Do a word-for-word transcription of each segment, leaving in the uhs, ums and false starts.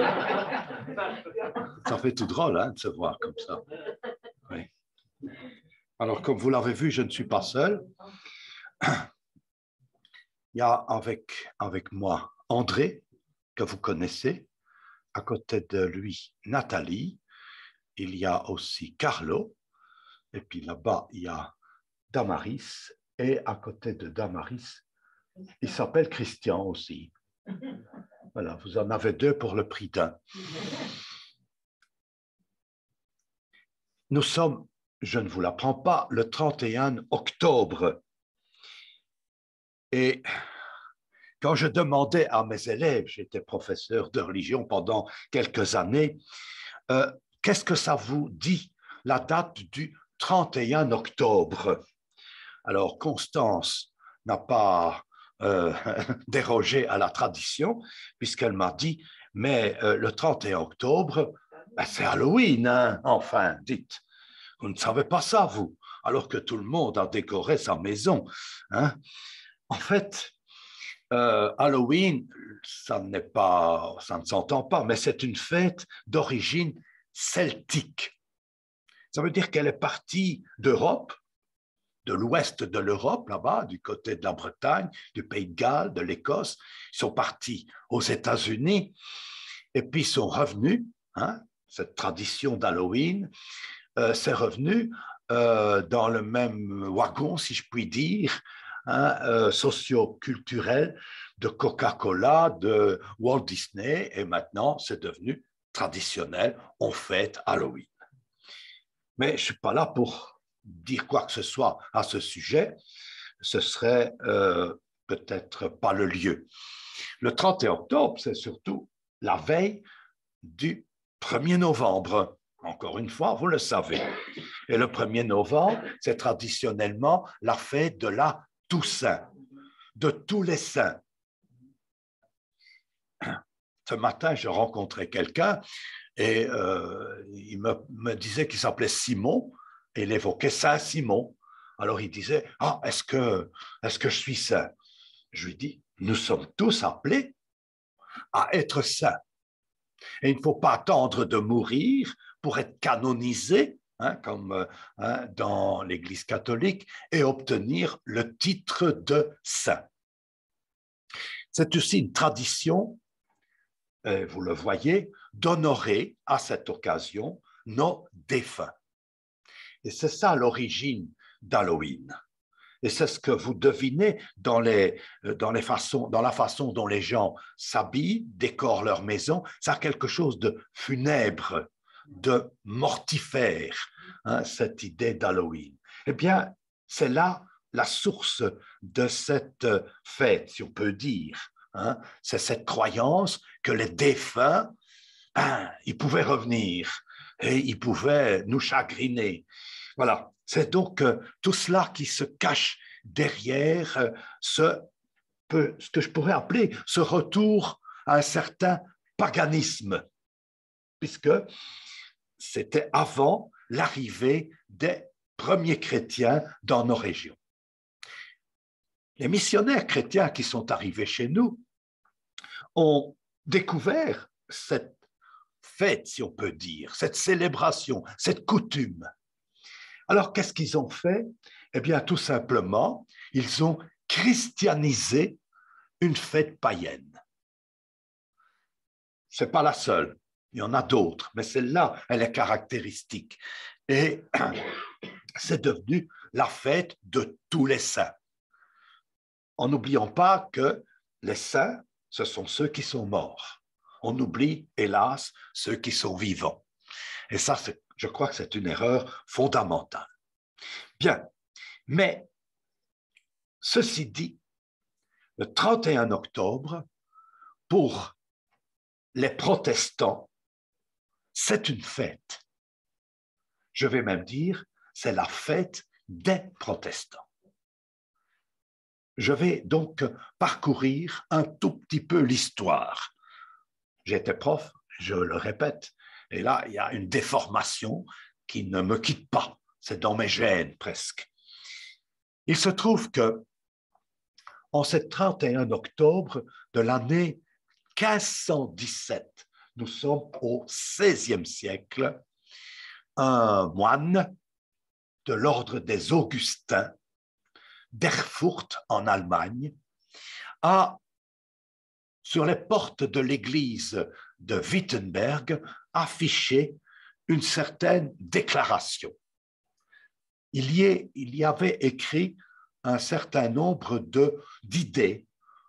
Ça fait tout drôle hein, de se voir comme ça. Oui. Alors, comme vous l'avez vu, je ne suis pas seul. Il y a avec, avec moi André, que vous connaissez. À côté de lui, Nathalie. Il y a aussi Carlo. Et puis là-bas, il y a Damaris. Et à côté de Damaris, il s'appelle Christian aussi. Voilà, vous en avez deux pour le prix d'un. Nous sommes, je ne vous l'apprends pas, le trente et un octobre. Et quand je demandais à mes élèves, j'étais professeur de religion pendant quelques années, euh, qu'est-ce que ça vous dit, la date du trente et un octobre? Alors, Constance n'a pas euh, dérogé à la tradition, puisqu'elle m'a dit, mais euh, le trente et un octobre, ben, c'est Halloween, hein? Enfin, dites. Vous ne savez pas ça, vous, alors que tout le monde a décoré sa maison. Hein? En fait, euh, Halloween, ça n'est pas, ça ne s'entend pas, mais c'est une fête d'origine celtique. Ça veut dire qu'elle est partie d'Europe, de l'ouest de l'Europe, là-bas, du côté de la Bretagne, du Pays de Galles, de l'Écosse. Ils sont partis aux États-Unis et puis sont revenus, hein, cette tradition d'Halloween, euh, c'est revenu euh, dans le même wagon, si je puis dire, hein, euh, socio-culturel de Coca-Cola, de Walt Disney, et maintenant c'est devenu traditionnel, on fête Halloween. Mais je ne suis pas là pour dire quoi que ce soit à ce sujet, ce serait euh, peut-être pas le lieu. Le trente et un octobre, c'est surtout la veille du premier novembre. Encore une fois, vous le savez. Et le premier novembre, c'est traditionnellement la fête de la Toussaint, de tous les saints. Ce matin, je rencontrais quelqu'un et euh, il me, me disait qu'il s'appelait Simon et il évoquait Saint Simon. Alors il disait, ah, est-ce que, est-ce que je suis saint? Je lui dis, nous sommes tous appelés à être saints. Et il ne faut pas attendre de mourir pour être canonisé, hein, comme hein, dans l'Église catholique, et obtenir le titre de saint. C'est aussi une tradition, euh, vous le voyez, d'honorer à cette occasion nos défunts. Et c'est ça l'origine d'Halloween. Et c'est ce que vous devinez dans, les, dans, les façons, dans la façon dont les gens s'habillent, décorent leur maison. Ça a quelque chose de funèbre, de mortifère, hein, cette idée d'Halloween. Eh bien, c'est là la source de cette fête, si on peut dire. Hein. C'est cette croyance que les défunts, hein, ils pouvaient revenir et ils pouvaient nous chagriner. Voilà. C'est donc euh, tout cela qui se cache derrière euh, ce, peu, ce que je pourrais appeler ce retour à un certain paganisme, puisque c'était avant l'arrivée des premiers chrétiens dans nos régions. Les missionnaires chrétiens qui sont arrivés chez nous ont découvert cette fête, si on peut dire, cette célébration, cette coutume. Alors, qu'est-ce qu'ils ont fait? Eh bien, tout simplement, ils ont christianisé une fête païenne. Ce n'est pas la seule, il y en a d'autres, mais celle-là, elle est caractéristique. Et c'est devenu la fête de tous les saints. En n'oubliant pas que les saints, ce sont ceux qui sont morts. On oublie, hélas, ceux qui sont vivants. Et ça, je crois que c'est une erreur fondamentale. Bien, mais ceci dit, le trente et un octobre, pour les protestants, c'est une fête. Je vais même dire, c'est la fête des protestants. Je vais donc parcourir un tout petit peu l'histoire. J'étais prof, je le répète, et là, il y a une déformation qui ne me quitte pas. C'est dans mes gènes presque. Il se trouve que en ce trente et un octobre de l'année mille cinq cent dix-sept, nous sommes au seizième siècle, un moine de l'ordre des Augustins d'Erfurt en Allemagne a, sur les portes de l'église de Wittenberg, affiché une certaine déclaration. Il y, est, il y avait écrit un certain nombre de, d'idées,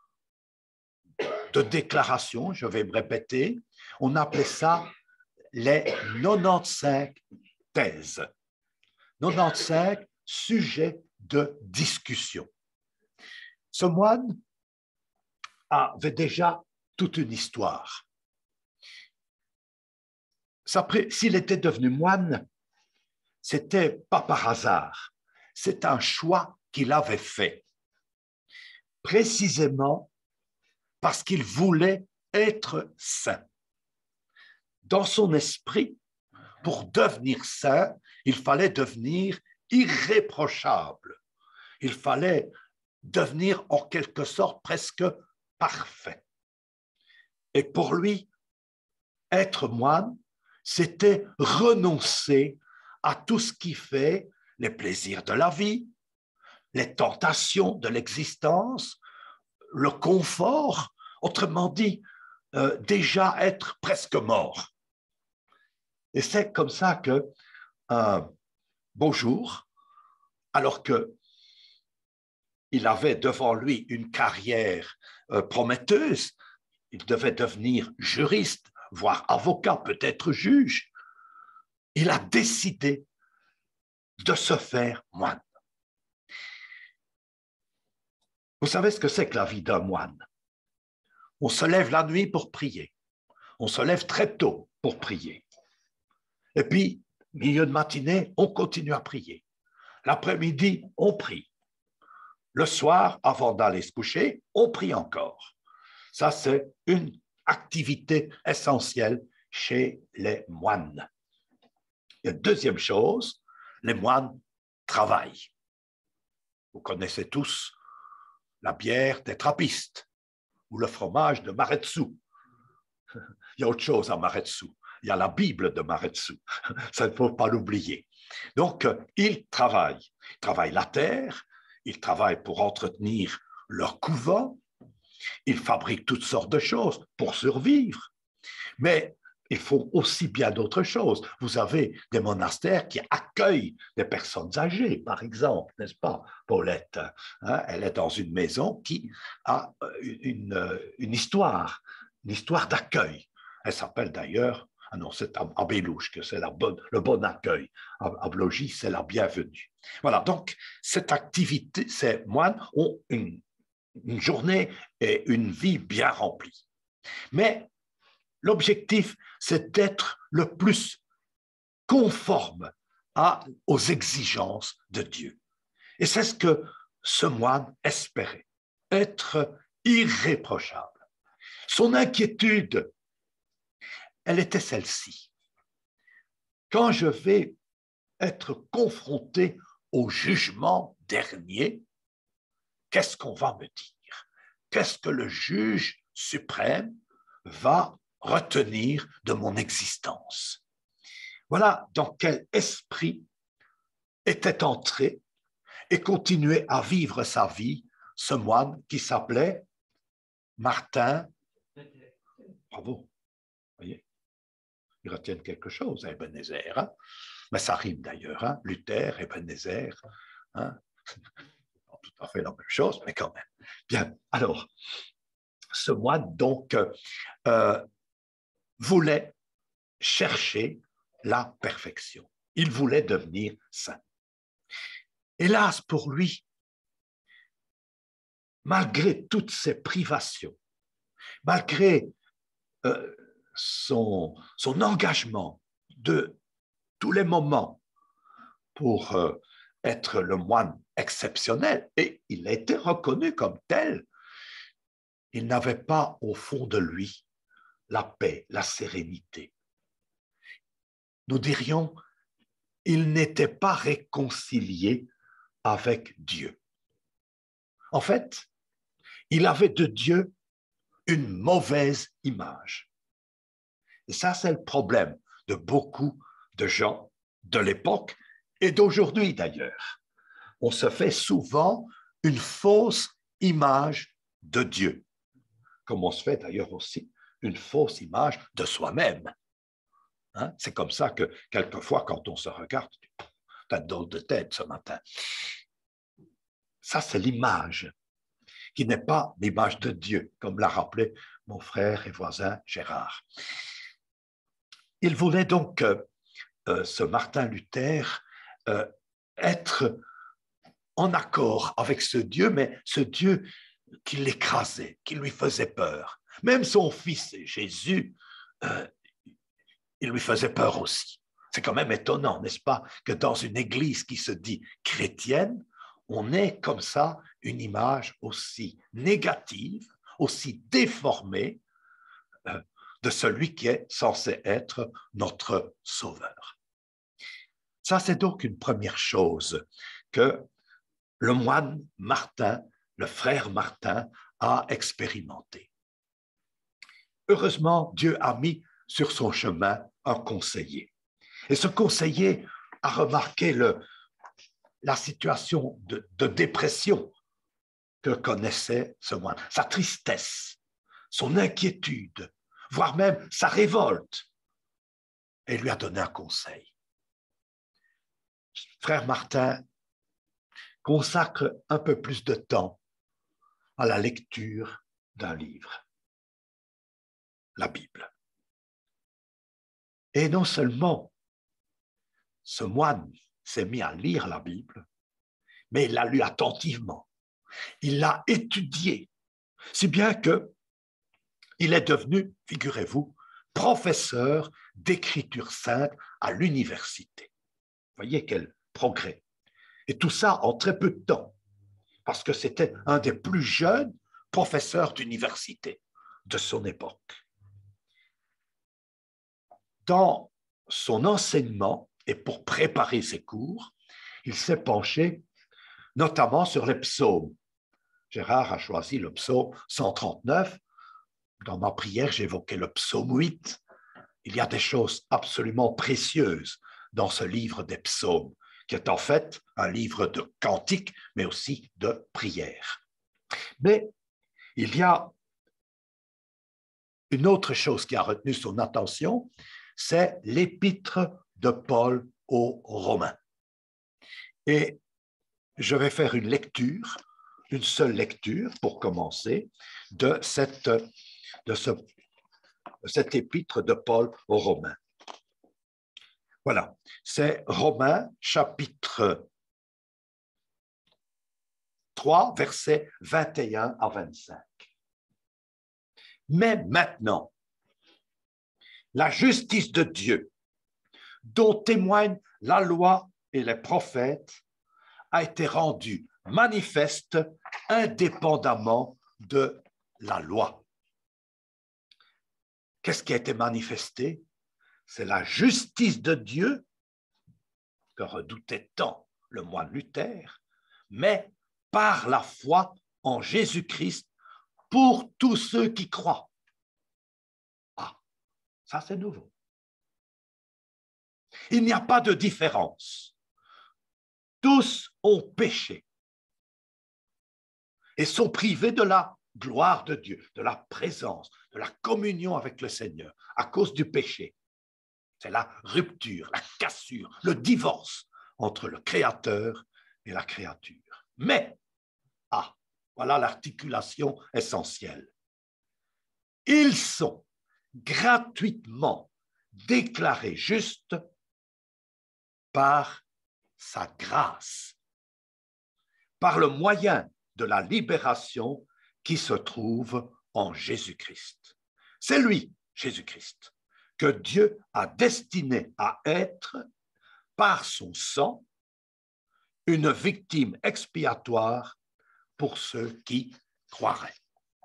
de déclarations, je vais me répéter. On appelait ça les quatre-vingt-quinze thèses. quatre-vingt-quinze sujets de discussion. Ce moine avait déjà toute une histoire. S'il était devenu moine, c'était pas par hasard, c'est un choix qu'il avait fait, précisément parce qu'il voulait être saint. Dans son esprit, pour devenir saint, il fallait devenir irréprochable. Il fallait devenir en quelque sorte presque parfait. Et pour lui, être moine, c'était renoncer à tout ce qui fait les plaisirs de la vie, les tentations de l'existence, le confort, autrement dit, euh, déjà être presque mort. Et c'est comme ça que, un beau jour, alors que il avait devant lui une carrière euh, prometteuse, il devait devenir juriste, voire avocat, peut-être juge, il a décidé de se faire moine. Vous savez ce que c'est que la vie d'un moine? On se lève la nuit pour prier. On se lève très tôt pour prier. Et puis, milieu de matinée, on continue à prier. L'après-midi, on prie. Le soir, avant d'aller se coucher, on prie encore. Ça, c'est une activité essentielle chez les moines. Et deuxième chose, les moines travaillent. Vous connaissez tous la bière des trappistes ou le fromage de Maretsu. Il y a autre chose à Maretsu. Il y a la Bible de Maretsu. Ça ne faut pas l'oublier. Donc, ils travaillent. Ils travaillent la terre, ils travaillent pour entretenir leur couvent, ils fabriquent toutes sortes de choses pour survivre. Mais ils font aussi bien d'autres choses. Vous avez des monastères qui accueillent des personnes âgées, par exemple, n'est-ce pas, Paulette? Hein, elle est dans une maison qui a une, une histoire, une histoire d'accueil. Elle s'appelle d'ailleurs, ah non, c'est à Bélouche que c'est la bonne, le bon accueil. À, à Blogy, c'est la bienvenue. Voilà, donc cette activité, ces moines ont une, une journée et une vie bien remplies. Mais l'objectif, c'est d'être le plus conforme à, aux exigences de Dieu. Et c'est ce que ce moine espérait, être irréprochable. Son inquiétude, elle était celle-ci. Quand je vais être confronté au jugement dernier, qu'est-ce qu'on va me dire? Qu'est-ce que le juge suprême va retenir de mon existence? Voilà dans quel esprit était entré et continuait à vivre sa vie ce moine qui s'appelait Martin. Bravo, voyez, ils retiennent quelque chose, Ebenezer, hein? Mais ça rime d'ailleurs, hein? Luther, Ebenezer, hein? Pas tout à fait la même chose, mais quand même. Bien, alors, ce moine donc euh, voulait chercher la perfection. Il voulait devenir saint. Hélas pour lui, malgré toutes ces privations, malgré euh, son, son engagement de tous les moments pour euh, être le moine exceptionnel, et il a été reconnu comme tel, il n'avait pas au fond de lui la paix, la sérénité. Nous dirions, il n'était pas réconcilié avec Dieu. En fait, il avait de Dieu une mauvaise image. Et ça, c'est le problème de beaucoup de gens de l'époque et d'aujourd'hui d'ailleurs. On se fait souvent une fausse image de Dieu, comme on se fait d'ailleurs aussi une fausse image de soi-même. Hein? C'est comme ça que quelquefois, quand on se regarde, t'as une drôle de tête ce matin. Ça, c'est l'image qui n'est pas l'image de Dieu, comme l'a rappelé mon frère et voisin Gérard. Il voulait donc, euh, euh, ce Martin Luther, euh, être en accord avec ce Dieu, mais ce Dieu qui l'écrasait, qui lui faisait peur. Même son fils Jésus, euh, il lui faisait peur aussi. C'est quand même étonnant, n'est-ce pas, que dans une église qui se dit chrétienne, on ait comme ça une image aussi négative, aussi déformée euh, de celui qui est censé être notre sauveur. Ça, c'est donc une première chose que le moine Martin, le frère Martin, a expérimenté. Heureusement, Dieu a mis sur son chemin un conseiller. Et ce conseiller a remarqué le, la situation de, de dépression que connaissait ce moine, sa tristesse, son inquiétude, voire même sa révolte, et lui a donné un conseil. Frère Martin consacre un peu plus de temps à la lecture d'un livre, la Bible. Et non seulement ce moine s'est mis à lire la Bible, mais il l'a lu attentivement. Il l'a étudié, si bien que il est devenu, figurez-vous, professeur d'écriture sainte à l'université. Vous voyez quel progrès. Et tout ça en très peu de temps, parce que c'était un des plus jeunes professeurs d'université de son époque. Dans son enseignement, et pour préparer ses cours, il s'est penché notamment sur les psaumes. Gérard a choisi le psaume cent trente-neuf. Dans ma prière, j'évoquais le psaume huit. Il y a des choses absolument précieuses dans ce livre des psaumes, qui est en fait un livre de cantiques, mais aussi de prières. Mais il y a une autre chose qui a retenu son attention, c'est l'épître de Paul aux Romains. Et je vais faire une lecture, une seule lecture pour commencer, de cette, de ce, de cette épître de Paul aux Romains. Voilà, c'est Romains chapitre trois, versets vingt et un à vingt-cinq. Mais maintenant, la justice de Dieu, dont témoignent la loi et les prophètes, a été rendue manifeste indépendamment de la loi. Qu'est-ce qui a été manifesté? C'est la justice de Dieu, que redoutait tant le moine Luther, mais par la foi en Jésus-Christ pour tous ceux qui croient. Ah, ça c'est nouveau. Il n'y a pas de différence. Tous ont péché et sont privés de la gloire de Dieu, de la présence, de la communion avec le Seigneur à cause du péché. C'est la rupture, la cassure, le divorce entre le Créateur et la créature. Mais, ah, voilà l'articulation essentielle. Ils sont gratuitement déclarés justes par sa grâce, par le moyen de la libération qui se trouve en Jésus-Christ. C'est lui, Jésus-Christ, que Dieu a destiné à être, par son sang, une victime expiatoire pour ceux qui croiraient.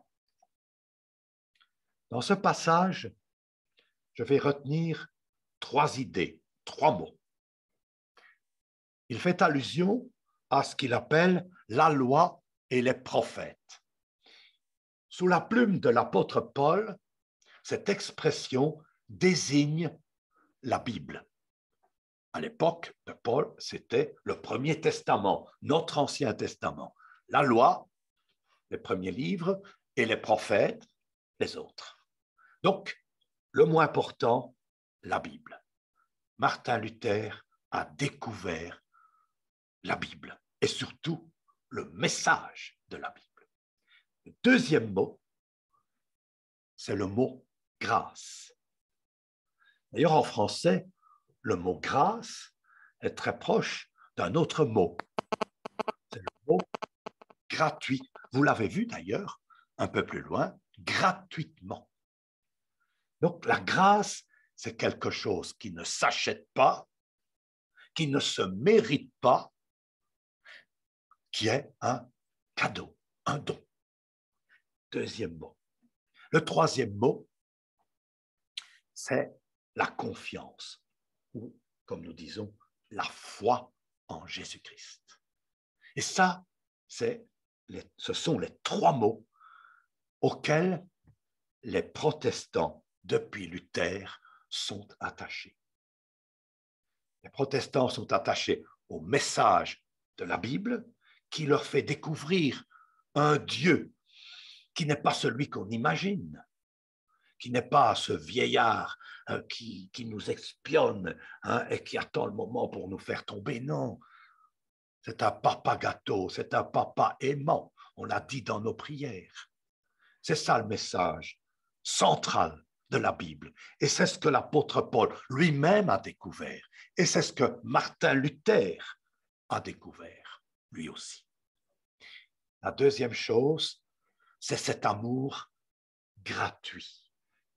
Dans ce passage, je vais retenir trois idées, trois mots. Il fait allusion à ce qu'il appelle la loi et les prophètes. Sous la plume de l'apôtre Paul, cette expression désigne la Bible. À l'époque de Paul, c'était le Premier Testament, notre Ancien Testament. La loi, les premiers livres, et les prophètes, les autres. Donc, le mot important, la Bible. Martin Luther a découvert la Bible et surtout le message de la Bible. Le deuxième mot, c'est le mot grâce. D'ailleurs, en français, le mot grâce est très proche d'un autre mot. C'est le mot gratuit. Vous l'avez vu d'ailleurs, un peu plus loin, gratuitement. Donc la grâce, c'est quelque chose qui ne s'achète pas, qui ne se mérite pas, qui est un cadeau, un don. Deuxième mot. Le troisième mot, c'est la confiance, ou, comme nous disons, la foi en Jésus-Christ. Et ça, c'est les, ce sont les trois mots auxquels les protestants, depuis Luther, sont attachés. Les protestants sont attachés au message de la Bible qui leur fait découvrir un Dieu qui n'est pas celui qu'on imagine, qui n'est pas ce vieillard hein, qui, qui nous espionne hein, et qui attend le moment pour nous faire tomber. Non, c'est un papa gâteau, c'est un papa aimant, on l'a dit dans nos prières. C'est ça le message central de la Bible. Et c'est ce que l'apôtre Paul lui-même a découvert. Et c'est ce que Martin Luther a découvert, lui aussi. La deuxième chose, c'est cet amour gratuit.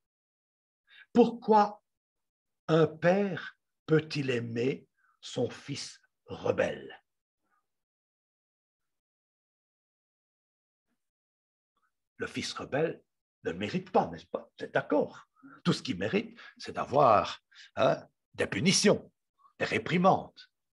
Pourquoi un père peut-il aimer son fils rebelle? Le fils rebelle ne le mérite pas, n'est-ce pas? C'est d'accord. Tout ce qu'il mérite, c'est d'avoir hein, des punitions, des réprimandes.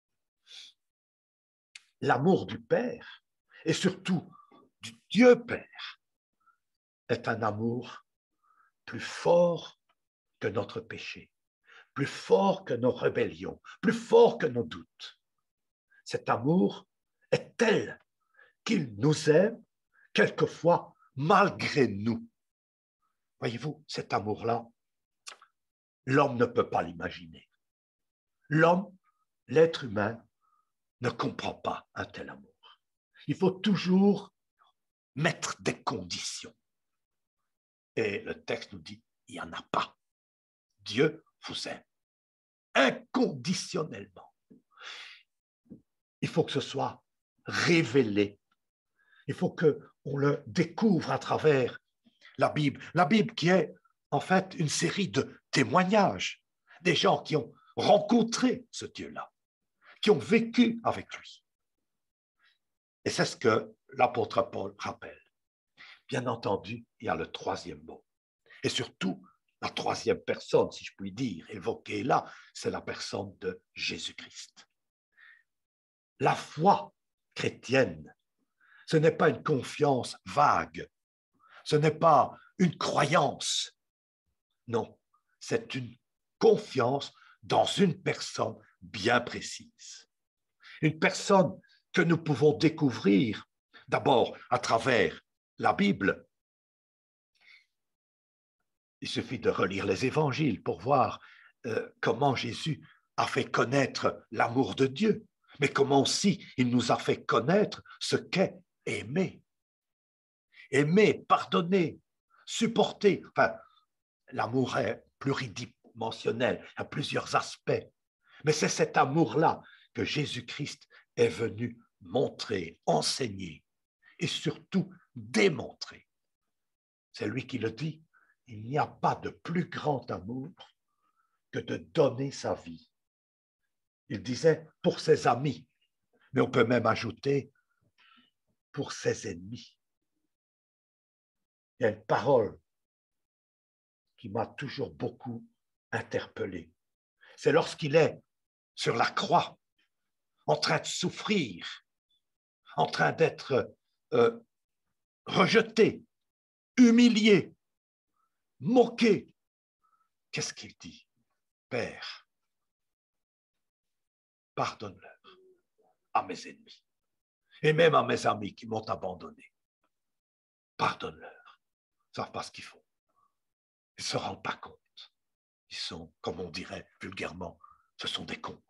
L'amour du Père, et surtout du Dieu Père, est un amour plus fort que notre péché, plus fort que nos rébellions, plus fort que nos doutes. Cet amour est tel qu'il nous aime quelquefois malgré nous. Voyez-vous, cet amour-là, l'homme ne peut pas l'imaginer. L'homme, l'être humain, ne comprend pas un tel amour. Il faut toujours mettre des conditions. Et le texte nous dit, il n'y en a pas. Dieu vous aime inconditionnellement. Il faut que ce soit révélé. Il faut qu'on le découvre à travers la Bible. La Bible qui est en fait une série de témoignages des gens qui ont rencontré ce Dieu-là, qui ont vécu avec lui. Et c'est ce que l'apôtre Paul rappelle. Bien entendu, il y a le troisième mot. Et surtout, la troisième personne, si je puis dire, évoquée là, c'est la personne de Jésus-Christ. La foi chrétienne, ce n'est pas une confiance vague, ce n'est pas une croyance. Non, c'est une confiance dans une personne bien précise. Une personne que nous pouvons découvrir d'abord à travers la Bible. Il suffit de relire les évangiles pour voir euh, comment Jésus a fait connaître l'amour de Dieu, mais comment aussi il nous a fait connaître ce qu'est aimer. Aimer, pardonner, supporter. Enfin, l'amour est pluridimensionnel, il y a plusieurs aspects. Mais c'est cet amour-là que Jésus-Christ est venu montrer, enseigner et surtout démontrer. C'est lui qui le dit, il n'y a pas de plus grand amour que de donner sa vie. Il disait pour ses amis, mais on peut même ajouter pour ses ennemis. Il y a une parole qui m'a toujours beaucoup interpellé. C'est lorsqu'il est sur la croix, en train de souffrir, en train d'être euh, rejeté, humilié, moqué. qu'est-ce qu'il dit? Père, pardonne-leur à mes ennemis et même à mes amis qui m'ont abandonné. Pardonne-leur. Ils ne savent pas ce qu'ils font. Ils ne se rendent pas compte. Ils sont, comme on dirait vulgairement, ce sont des cons.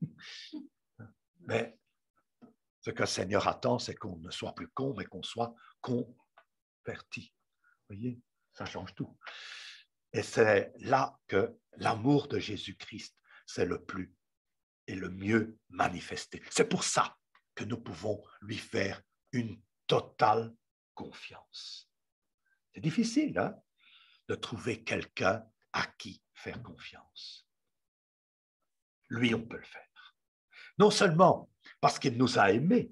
Mais ce que le Seigneur attend, c'est qu'on ne soit plus con, mais qu'on soit converti. Vous voyez, ça change tout. Et c'est là que l'amour de Jésus-Christ, c'est le plus et le mieux manifesté. C'est pour ça que nous pouvons lui faire une totale confiance. C'est difficile, hein, de trouver quelqu'un à qui faire confiance. Lui, on peut le faire. Non seulement parce qu'il nous a aimés,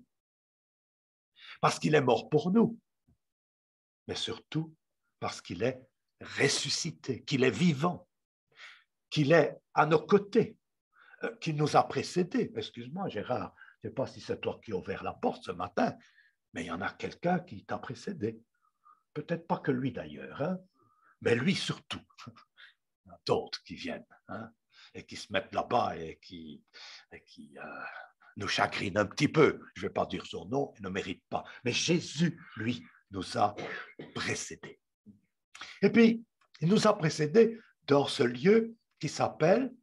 parce qu'il est mort pour nous, mais surtout parce qu'il est ressuscité, qu'il est vivant, qu'il est à nos côtés, euh, qu'il nous a précédés. Excuse-moi, Gérard, je ne sais pas si c'est toi qui as ouvert la porte ce matin, mais il y en a quelqu'un qui t'a précédé. Peut-être pas que lui d'ailleurs, hein, mais lui surtout. Il y a d'autres qui viennent, hein, et qui se mettent là-bas et qui, et qui euh, nous chagrinent un petit peu. Je ne vais pas dire son nom, il ne mérite pas. Mais Jésus, lui, nous a précédés. Et puis, il nous a précédés dans ce lieu qui s'appelle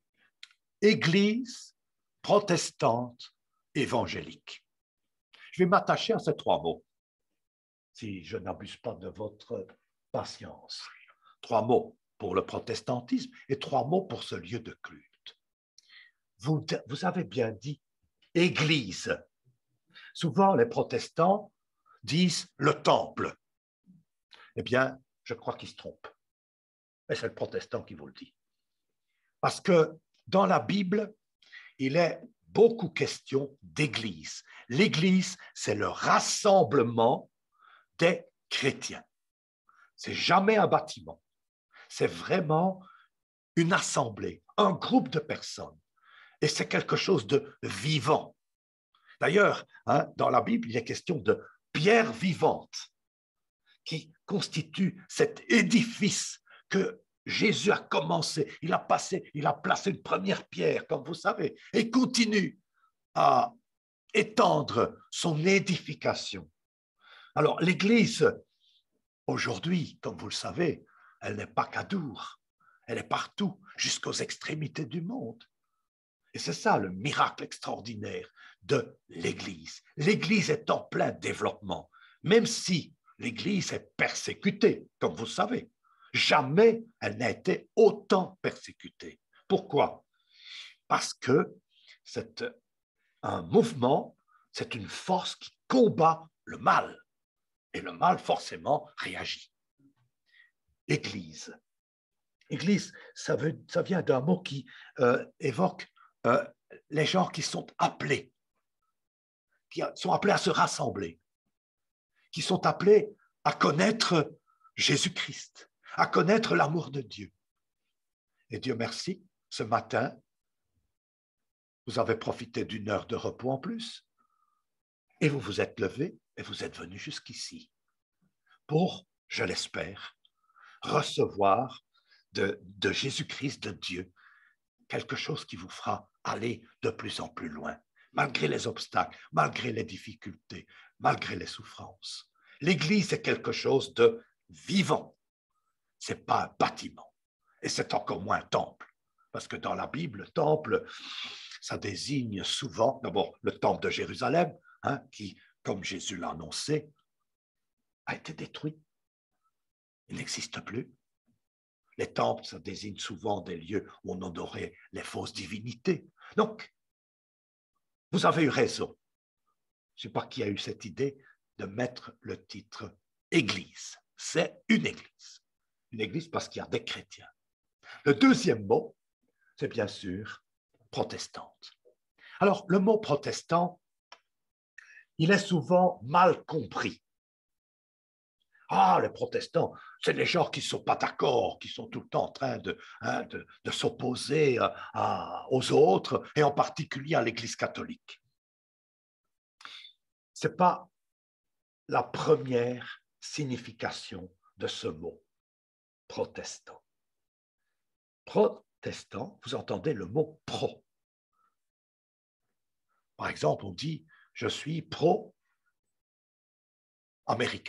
Église protestante évangélique. Je vais m'attacher à ces trois mots, si je n'abuse pas de votre patience. Trois mots pour le protestantisme et trois mots pour ce lieu de culte. Vous, vous avez bien dit Église. Souvent, les protestants disent le temple. Eh bien, je crois qu'ils se trompent. Et c'est le protestant qui vous le dit. Parce que dans la Bible, il est beaucoup question d'église. L'église, c'est le rassemblement des chrétiens. C'est jamais un bâtiment. C'est vraiment une assemblée, un groupe de personnes. Et c'est quelque chose de vivant. D'ailleurs, hein, dans la Bible, il est question de pierre vivante qui constitue cet édifice que Jésus a commencé. Il a passé, il a placé une première pierre, comme vous savez, et continue à étendre son édification. Alors, l'Église, aujourd'hui, comme vous le savez, elle n'est pas qu'à Dour, elle est partout, jusqu'aux extrémités du monde. Et c'est ça le miracle extraordinaire de l'Église. L'Église est en plein développement, même si l'Église est persécutée, comme vous savez. Jamais elle n'a été autant persécutée. Pourquoi? Parce que c'est un mouvement, c'est une force qui combat le mal. Et le mal, forcément, réagit. Église. Église, ça, veut, ça vient d'un mot qui euh, évoque euh, les gens qui sont appelés, qui sont appelés à se rassembler, qui sont appelés à connaître Jésus-Christ, à connaître l'amour de Dieu. Et Dieu merci, ce matin, vous avez profité d'une heure de repos en plus, et vous vous êtes levé et vous êtes venu jusqu'ici pour, je l'espère, recevoir de, de Jésus-Christ, de Dieu, quelque chose qui vous fera aller de plus en plus loin, malgré les obstacles, malgré les difficultés, malgré les souffrances. L'Église est quelque chose de vivant. Ce n'est pas un bâtiment. Et c'est encore moins un temple. Parce que dans la Bible, le temple, ça désigne souvent, d'abord, le temple de Jérusalem, hein, qui, comme Jésus l'a annoncé, a été détruit. Il n'existe plus. Les temples, ça désigne souvent des lieux où on honorait les fausses divinités. Donc, vous avez eu raison. Je ne sais pas qui a eu cette idée de mettre le titre Église. C'est une église. Une église parce qu'il y a des chrétiens. Le deuxième mot, c'est bien sûr protestante. Alors, le mot protestant, il est souvent mal compris. Ah, les protestants, c'est les gens qui ne sont pas d'accord, qui sont tout le temps en train de, hein, de, de s'opposer à, à, aux autres, et en particulier à l'Église catholique. Ce n'est pas la première signification de ce mot, protestant. protestant, vous entendez le mot pro. Par exemple, on dit « je suis pro-américain ».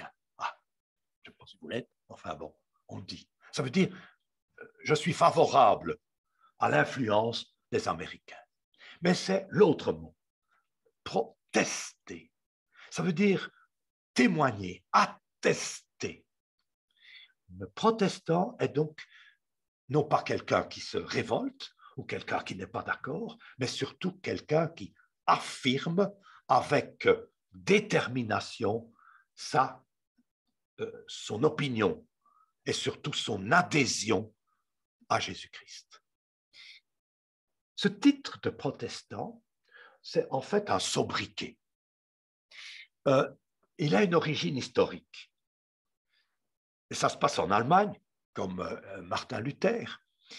Ah, je ne sais pas si vous l'êtes, enfin bon, on le dit. Ça veut dire « je suis favorable à l'influence des Américains ». Mais c'est l'autre mot, protester. Ça veut dire témoigner, attester. Le protestant est donc non pas quelqu'un qui se révolte ou quelqu'un qui n'est pas d'accord, mais surtout quelqu'un qui affirme avec détermination sa, euh, son opinion et surtout son adhésion à Jésus-Christ. Ce titre de protestant, c'est en fait un sobriquet. Euh, il a une origine historique. Et ça se passe en Allemagne, comme euh, Martin Luther.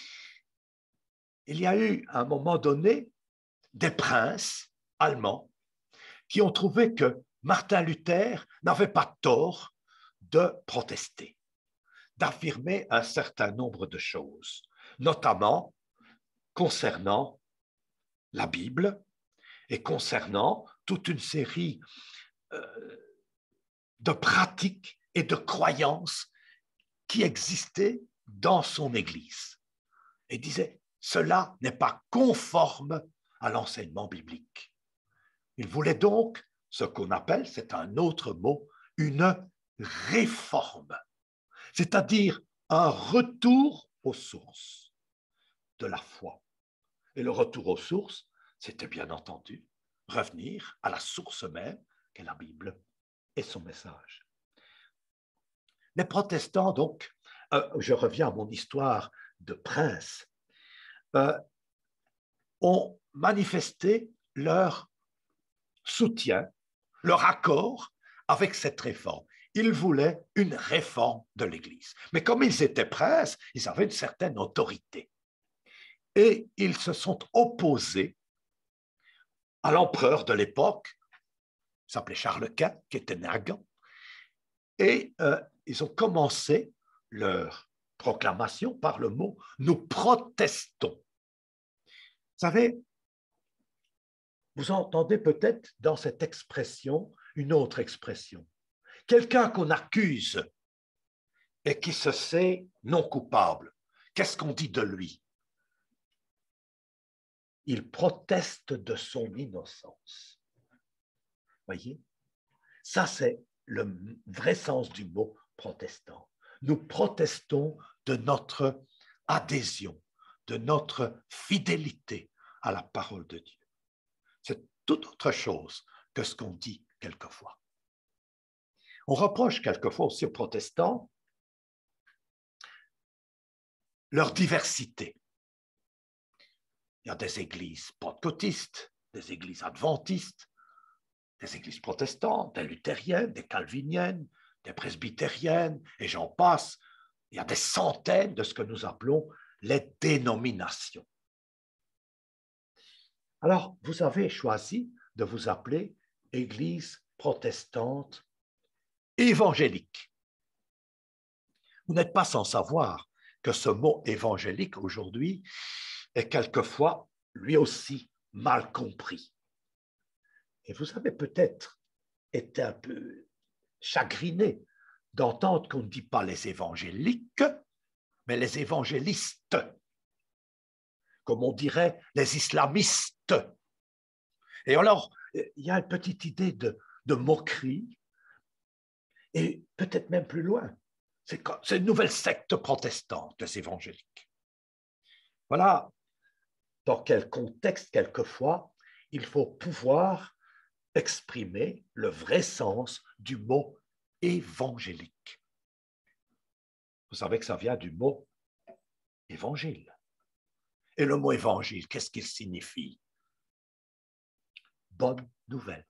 Il y a eu, à un moment donné, des princes allemands qui ont trouvé que Martin Luther n'avait pas tort de protester, d'affirmer un certain nombre de choses, notamment concernant la Bible et concernant toute une série euh, de pratiques et de croyances qui existaient dans son Église. Et disait, cela n'est pas conforme à l'enseignement biblique. Il voulait donc ce qu'on appelle, c'est un autre mot, une réforme, c'est-à-dire un retour aux sources de la foi. Et le retour aux sources, c'était bien entendu revenir à la source même qu'est la Bible et son message. Les protestants, donc, euh, je reviens à mon histoire de prince, euh, ont manifesté leur soutien, leur accord avec cette réforme. Ils voulaient une réforme de l'Église. Mais comme ils étaient princes, ils avaient une certaine autorité. Et ils se sont opposés à l'empereur de l'époque, qui s'appelait Charles Quint, qui était né à Gand. Et euh, ils ont commencé leur proclamation par le mot « nous protestons ». Vous savez, vous entendez peut-être dans cette expression une autre expression. Quelqu'un qu'on accuse et qui se sait non coupable, qu'est-ce qu'on dit de lui? Il proteste de son innocence. Voyez? Ça, c'est le vrai sens du mot protestant. Nous protestons de notre adhésion, de notre fidélité à la parole de Dieu. C'est tout autre chose que ce qu'on dit quelquefois. On reproche quelquefois aussi aux protestants leur diversité. Il y a des églises pentecôtistes, des églises adventistes, des églises protestantes, des luthériennes, des calviniennes, des presbytériennes, et j'en passe. Il y a des centaines de ce que nous appelons les dénominations. Alors, vous avez choisi de vous appeler Église protestante évangélique. Vous n'êtes pas sans savoir que ce mot évangélique aujourd'hui est quelquefois lui aussi mal compris. Et vous avez peut-être été un peu chagriné d'entendre qu'on ne dit pas les évangéliques, mais les évangélistes, comme on dirait les islamistes. Et alors, il y a une petite idée de, de moquerie, et peut-être même plus loin. C'est une nouvelle secte protestante, les évangéliques. Voilà dans quel contexte, quelquefois, il faut pouvoir exprimer le vrai sens du mot évangélique. Vous savez que ça vient du mot évangile. Et le mot évangile, qu'est-ce qu'il signifie? Bonne nouvelle.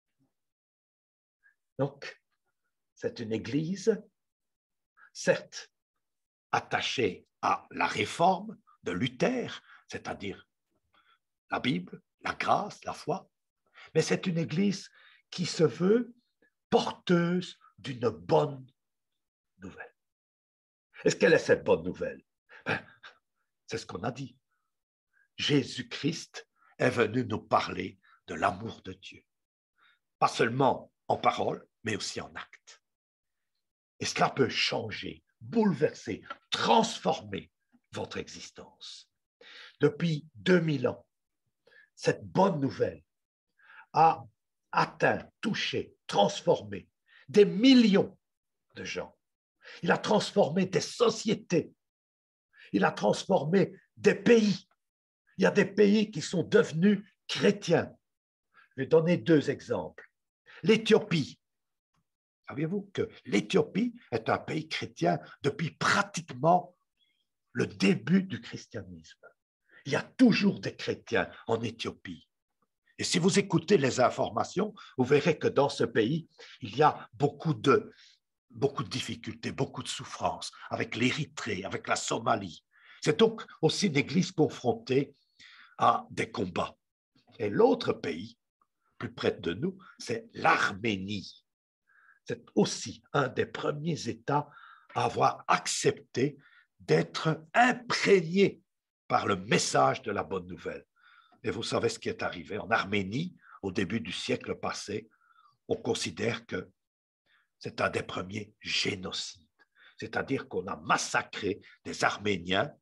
Donc, c'est une église, certes, attachée à la réforme de Luther, c'est-à-dire la Bible, la grâce, la foi, mais c'est une église qui se veut porteuse d'une bonne nouvelle. Est-ce quelle est cette bonne nouvelle? Ben, C'est ce qu'on a dit. Jésus-Christ est venu nous parler de l'amour de Dieu. Pas seulement en parole, mais aussi en acte. Et cela peut changer, bouleverser, transformer votre existence. Depuis deux mille ans, cette bonne nouvelle a atteint, touché, transformé des millions de gens. Il a transformé des sociétés. Il a transformé des pays. Il y a des pays qui sont devenus chrétiens. Je vais donner deux exemples. L'Éthiopie. Saviez-vous que l'Éthiopie est un pays chrétien depuis pratiquement le début du christianisme? Il y a toujours des chrétiens en Éthiopie. Et si vous écoutez les informations, vous verrez que dans ce pays, il y a beaucoup de, beaucoup de difficultés, beaucoup de souffrances avec l'Érythrée, avec la Somalie. C'est donc aussi une église confrontée à des combats. Et l'autre pays, plus près de nous, c'est l'Arménie. C'est aussi un des premiers États à avoir accepté d'être imprégné par le message de la bonne nouvelle. Et vous savez ce qui est arrivé en Arménie au début du siècle passé. On considère que c'est un des premiers génocides. C'est-à-dire qu'on a massacré des Arméniens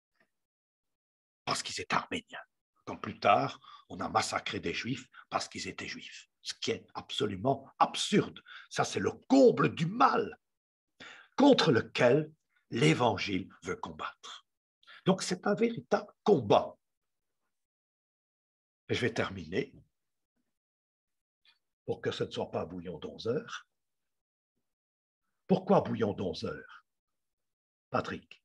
parce qu'ils étaient arméniens. Comme plus tard, on a massacré des Juifs parce qu'ils étaient Juifs. Ce qui est absolument absurde. Ça, c'est le comble du mal contre lequel l'Évangile veut combattre. Donc, c'est un véritable combat. Et je vais terminer pour que ce ne soit pas bouillon d'onze heures. Pourquoi bouillon d'onze heures? Patrick,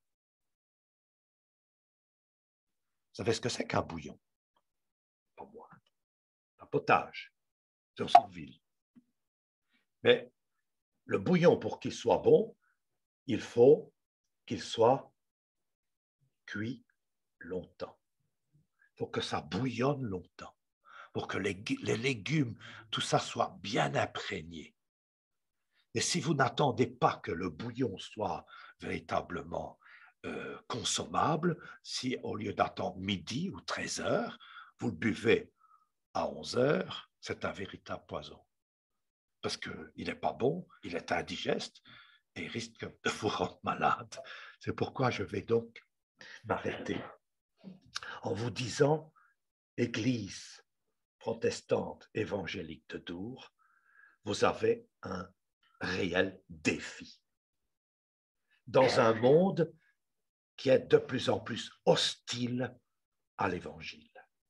vous savez ce que c'est qu'un bouillon? Pas moi. Un potage sur cette ville. Mais le bouillon, pour qu'il soit bon, il faut qu'il soit cuit longtemps. Il faut que ça bouillonne longtemps. Pour que les, les légumes, tout ça soit bien imprégné. Et si vous n'attendez pas que le bouillon soit véritablement euh, consommable, si au lieu d'attendre midi ou treize heures, vous le buvez à onze heures, c'est un véritable poison. Parce qu'il n'est pas bon, il est indigeste et il risque de vous rendre malade. C'est pourquoi je vais donc m'arrêter en vous disant, Église protestante évangélique de Dour, vous avez un réel défi. Dans un monde qui est de plus en plus hostile à l'Évangile.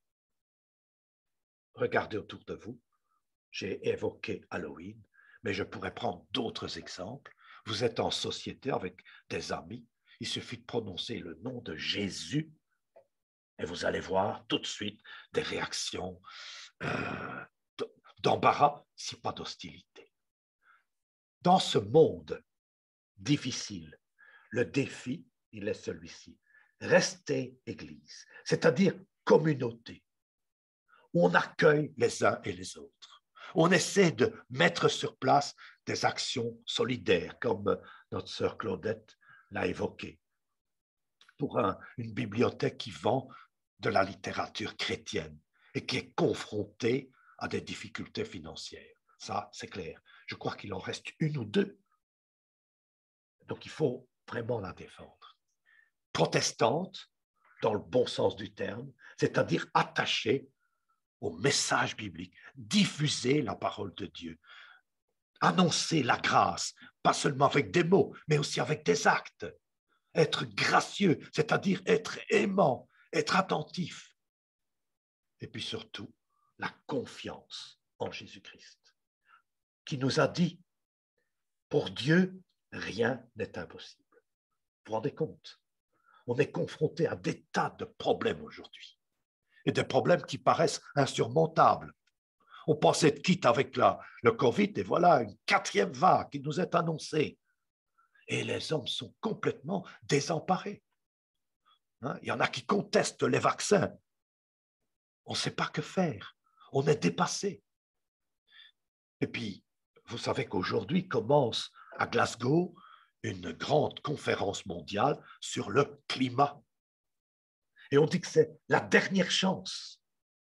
Regardez autour de vous, j'ai évoqué Halloween, mais je pourrais prendre d'autres exemples. Vous êtes en société avec des amis, il suffit de prononcer le nom de Jésus et vous allez voir tout de suite des réactions euh, d'embarras, si pas d'hostilité. Dans ce monde difficile, le défi, il est celui-ci. Restez Église, c'est-à-dire communauté, où on accueille les uns et les autres. On essaie de mettre sur place des actions solidaires, comme notre sœur Claudette l'a évoqué, pour un, une bibliothèque qui vend de la littérature chrétienne et qui est confrontée à des difficultés financières. Ça, c'est clair. Je crois qu'il en reste une ou deux. Donc, il faut vraiment la défendre. Protestante, dans le bon sens du terme, c'est-à-dire attachée au message biblique, diffuser la parole de Dieu, annoncer la grâce, pas seulement avec des mots, mais aussi avec des actes. Être gracieux, c'est-à-dire être aimant, être attentif. Et puis surtout, la confiance en Jésus-Christ, qui nous a dit, pour Dieu, rien n'est impossible. Vous vous rendez compte? On est confronté à des tas de problèmes aujourd'hui, et des problèmes qui paraissent insurmontables. On pensait être quitte avec la, le Covid, et voilà une quatrième vague qui nous est annoncée. Et les hommes sont complètement désemparés. Hein? Il y en a qui contestent les vaccins. On ne sait pas que faire. On est dépassé. Et puis, vous savez qu'aujourd'hui commence à Glasgow une grande conférence mondiale sur le climat. Et on dit que c'est la dernière chance.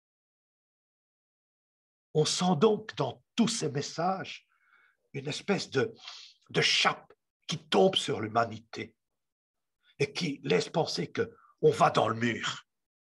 On sent donc dans tous ces messages une espèce de, de chape qui tombe sur l'humanité et qui laisse penser qu'on va dans le mur.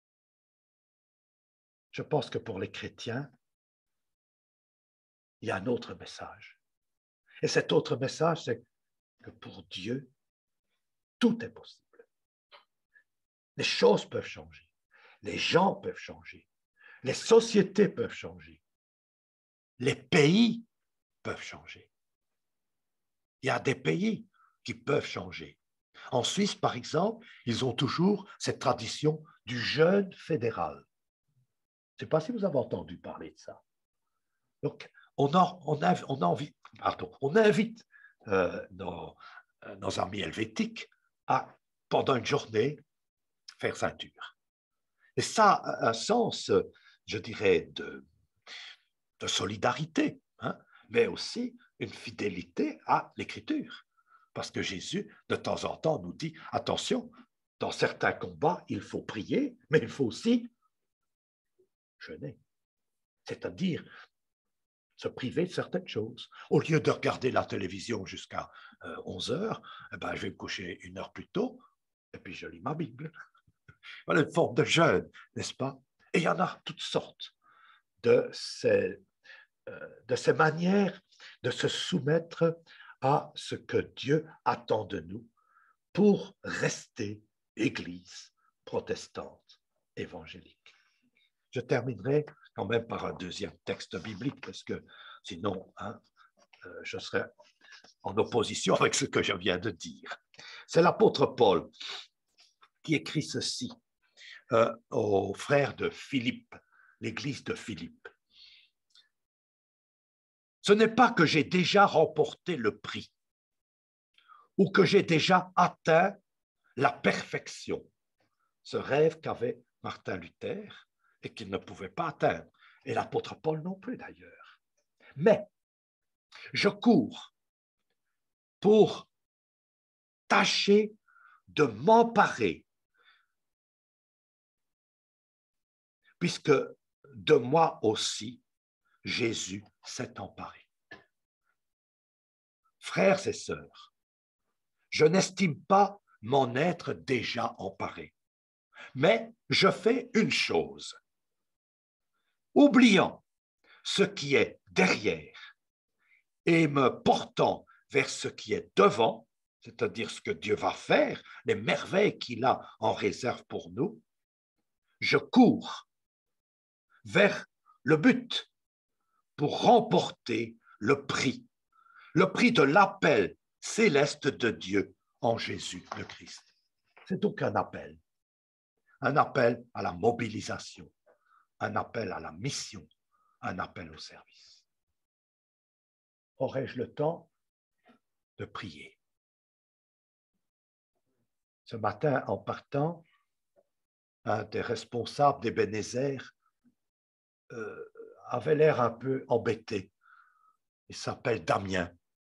Je pense que pour les chrétiens, il y a un autre message. Et cet autre message, c'est que pour Dieu, tout est possible. Les choses peuvent changer. Les gens peuvent changer. Les sociétés peuvent changer. Les pays peuvent changer. Il y a des pays qui peuvent changer. En Suisse, par exemple, ils ont toujours cette tradition du jeûne fédéral. Je ne sais pas si vous avez entendu parler de ça. Donc, on, a, on, a, on, a envie, pardon, on invite euh, nos, nos amis helvétiques à, pendant une journée, faire ceinture. Et ça a un sens, je dirais, de, de solidarité, hein, mais aussi une fidélité à l'Écriture. Parce que Jésus, de temps en temps, nous dit, attention, dans certains combats, il faut prier, mais il faut aussi jeûner. C'est-à-dire se priver de certaines choses. Au lieu de regarder la télévision jusqu'à euh, onze heures, eh ben, je vais me coucher une heure plus tôt, et puis je lis ma Bible. Voilà une forme de jeûne, n'est-ce pas? Et il y en a toutes sortes de ces, euh, de ces manières de se soumettre à ce que Dieu attend de nous pour rester Église protestante évangélique. Je terminerai quand même par un deuxième texte biblique, parce que sinon, hein, euh, je serais en opposition avec ce que je viens de dire. C'est l'apôtre Paul qui écrit ceci euh, aux frères de Philippe, l'église de Philippe. Ce n'est pas que j'ai déjà remporté le prix ou que j'ai déjà atteint la perfection, ce rêve qu'avait Martin Luther et qu'il ne pouvait pas atteindre, et l'apôtre Paul non plus d'ailleurs. Mais je cours pour tâcher de m'emparer, puisque de moi aussi, Jésus s'est emparé. Frères et sœurs, je n'estime pas m'en être déjà emparé, mais je fais une chose. Oubliant ce qui est derrière et me portant vers ce qui est devant, c'est-à-dire ce que Dieu va faire, les merveilles qu'il a en réserve pour nous, je cours vers le but pour remporter le prix, le prix de l'appel céleste de Dieu en Jésus le Christ. C'est donc un appel, un appel à la mobilisation, un appel à la mission, un appel au service. Aurais-je le temps de prier? Ce matin, en partant, un des responsables d'Ebenezer euh, avait l'air un peu embêté. Il s'appelle Damien.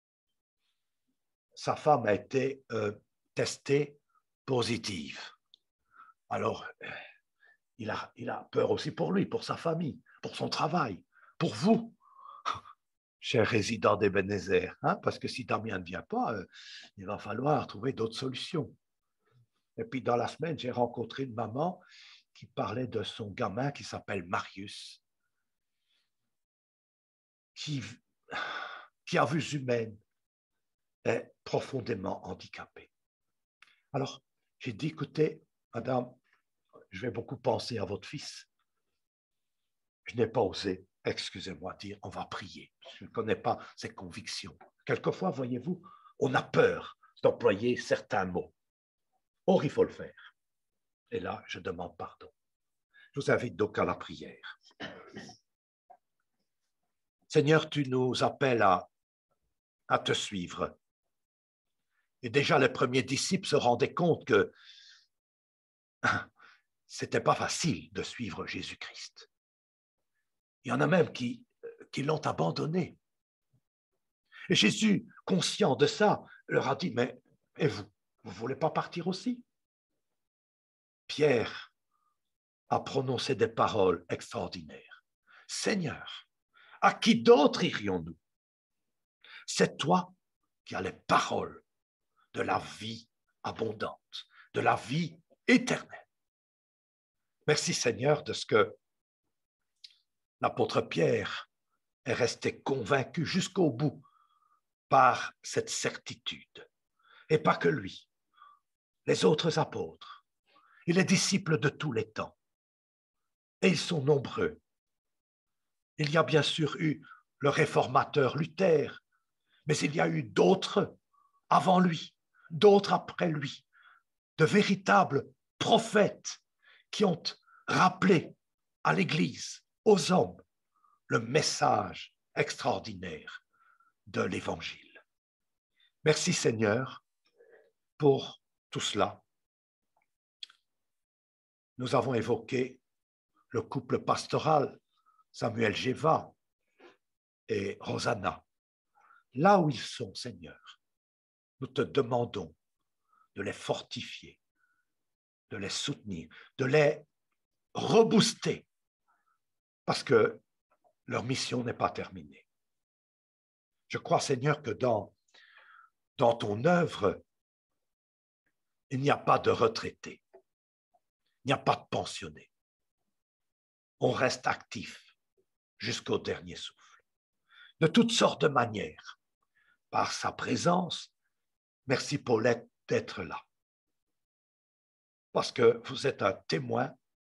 Sa femme a été euh, testée positive. Alors, il a, il a peur aussi pour lui, pour sa famille, pour son travail, pour vous, cher résident d'Ebenezer, hein, parce que si Damien ne vient pas, euh, il va falloir trouver d'autres solutions. Et puis, dans la semaine, j'ai rencontré une maman qui parlait de son gamin qui s'appelle Marius, qui, qui, à vue humaine, est profondément handicapé. Alors, j'ai dit, écoutez, madame, je vais beaucoup penser à votre fils. Je n'ai pas osé, excusez-moi, dire, on va prier. Je ne connais pas ses convictions. Quelquefois, voyez-vous, on a peur d'employer certains mots. Or, il faut le faire. Et là, je demande pardon. Je vous invite donc à la prière. Seigneur, tu nous appelles à, à te suivre. Et déjà, les premiers disciples se rendaient compte que ce n'était pas facile de suivre Jésus-Christ. Il y en a même qui, qui l'ont abandonné. Et Jésus, conscient de ça, leur a dit, mais et vous, vous ne voulez pas partir aussi? Pierre a prononcé des paroles extraordinaires. Seigneur, à qui d'autre irions-nous? C'est toi qui as les paroles de la vie abondante, de la vie éternelle. Merci Seigneur de ce que l'apôtre Pierre est resté convaincu jusqu'au bout par cette certitude. Et pas que lui, les autres apôtres et les disciples de tous les temps. Et ils sont nombreux. Il y a bien sûr eu le réformateur Luther, mais il y a eu d'autres avant lui, d'autres après lui, de véritables prophètes qui ont rappelé à l'Église, aux hommes, le message extraordinaire de l'Évangile. Merci Seigneur pour tout cela. Nous avons évoqué le couple pastoral, Samuel Géva et Rosanna. Là où ils sont, Seigneur, nous te demandons de les fortifier, de les soutenir, de les rebooster, parce que leur mission n'est pas terminée. Je crois, Seigneur, que dans, dans ton œuvre, il n'y a pas de retraités, il n'y a pas de pensionnés. On reste actif jusqu'au dernier souffle, de toutes sortes de manières, par sa présence. Merci Paulette d'être là, parce que vous êtes un témoin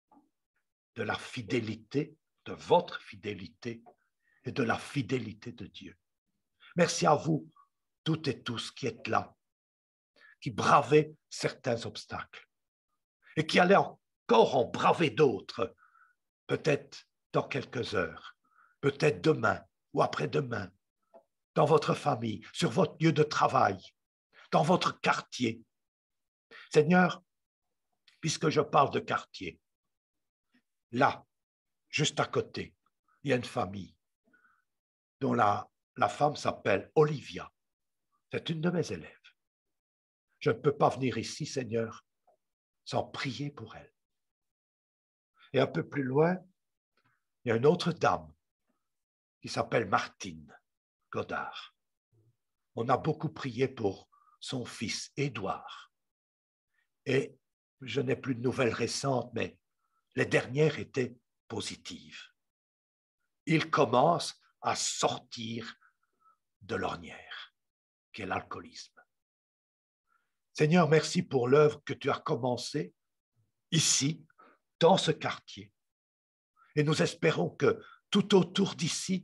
de la fidélité, de votre fidélité et de la fidélité de Dieu. Merci à vous, toutes et tous qui êtes là, qui bravez certains obstacles et qui allez encore en braver d'autres, peut-être dans quelques heures, peut-être demain ou après-demain, dans votre famille, sur votre lieu de travail, dans votre quartier. Seigneur, puisque je parle de quartier, là, juste à côté, il y a une famille dont la, la femme s'appelle Olivia. C'est une de mes élèves. Je ne peux pas venir ici, Seigneur, sans prier pour elle. Et un peu plus loin, il y a une autre dame qui s'appelle Martine Godard. On a beaucoup prié pour son fils, Édouard. Et je n'ai plus de nouvelles récentes, mais les dernières étaient positives. Il commence à sortir de l'ornière, qui est l'alcoolisme. Seigneur, merci pour l'œuvre que tu as commencée ici, dans ce quartier. Et nous espérons que tout autour d'ici,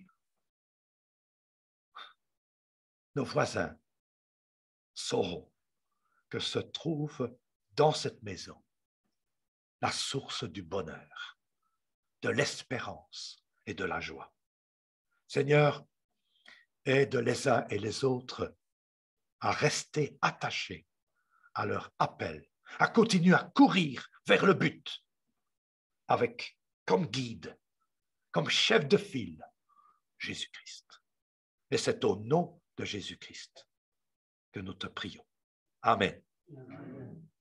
nos voisins sauront que se trouve dans cette maison la source du bonheur, de l'espérance et de la joie. Seigneur, aide les uns et les autres à rester attachés à leur appel, à continuer à courir vers le but avec comme guide, comme chef de file, Jésus-Christ. Et c'est au nom de Jésus-Christ que nous te prions. Amen. Amen.